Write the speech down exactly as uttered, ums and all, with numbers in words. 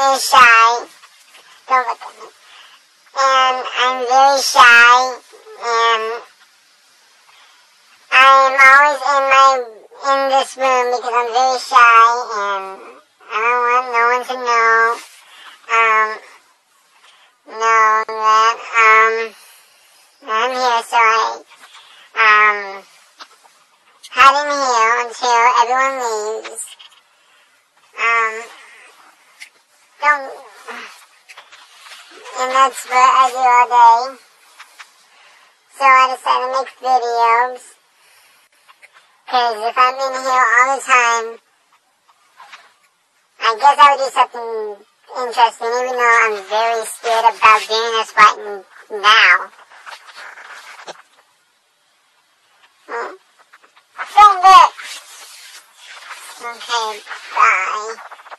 very shy. Don't look at me. And I'm very shy, and I'm always in my in this room because I'm very shy, and I don't want no one to know. Um, know that um I'm here, so I um hide in here until everyone leaves. Um, don't. And that's what I do all day. So I decided to make videos. Because if I'm in here all the time, I guess I would do something interesting, even though I'm very scared about doing this right now. Hmm? Don't look! Okay, bye.